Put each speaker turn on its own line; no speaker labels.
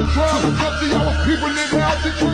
trying to touch the our people in the house.